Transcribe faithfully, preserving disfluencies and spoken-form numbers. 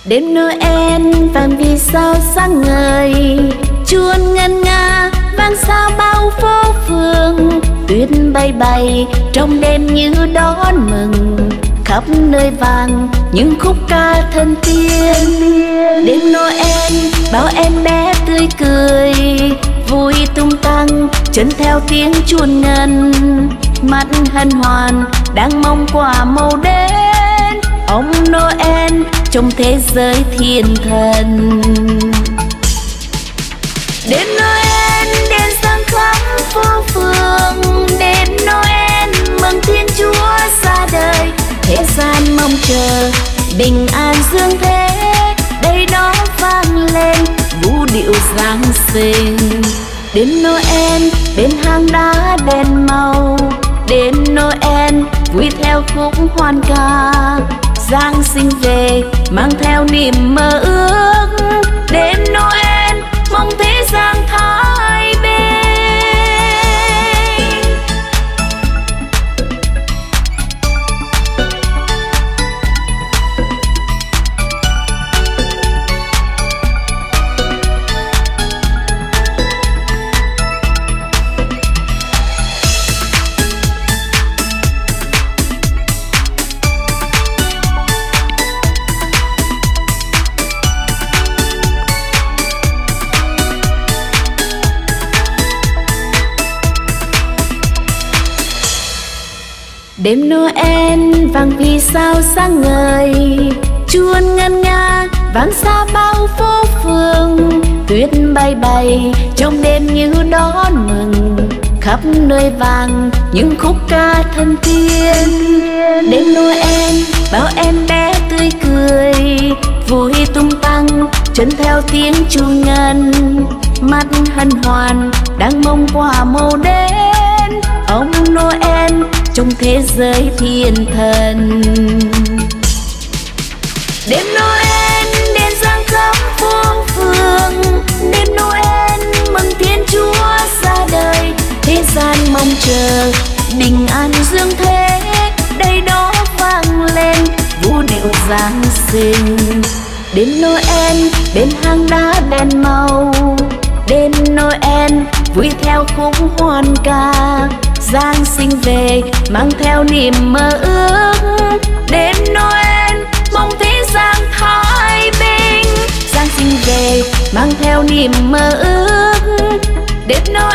Đêm Noel vàng vì sao sáng ngời, chuông ngân nga vang sao bao phố phường. Tuyết bay bay trong đêm như đón mừng, khắp nơi vang những khúc ca thân tiên. Đêm Noel bao em bé tươi cười, vui tung tăng chân theo tiếng chuông ngân. Mắt hân hoan đang mong quả màu đến, ông Noel trong thế giới thiên thần. Đêm Noel đèn sáng khắp phố phường, đêm Noel mừng Thiên Chúa ra đời. Thế gian mong chờ bình an dương thế, đây đó vang lên vũ điệu Giáng sinh. Đêm Noel bên hang đá đèn màu, đêm Noel vui theo khúc hoan ca. Giáng sinh về mang theo niềm mơ ước, đêm Noel mong thế gian thái bình. Đêm Noel vàng vì sao sáng ngời, chuông ngân nga vang xa bao phố phường. Tuyết bay bay trong đêm như đón mừng, khắp nơi vang những khúc ca thân tiên. Đêm Noel bao em bé tươi cười, vui tung tăng chân theo tiếng chuông ngân. Mắt hân hoan đang mong quả màu đến, ông Noel trong thế giới thiên thần. Đêm Noel đèn sáng khắp phố phường, đêm Noel mừng Thiên Chúa ra đời. Thế gian mong chờ bình an dương thế, đây đó vang lên vũ điệu Giáng sinh. Đêm Noel bên hang đá đèn màu, đêm Noel vui theo khúc hoan ca. Giáng sinh về mang theo niềm mơ ước, đêm Noel mong thế gian thái bình. Giáng sinh về mang theo niềm mơ ước, đêm Noel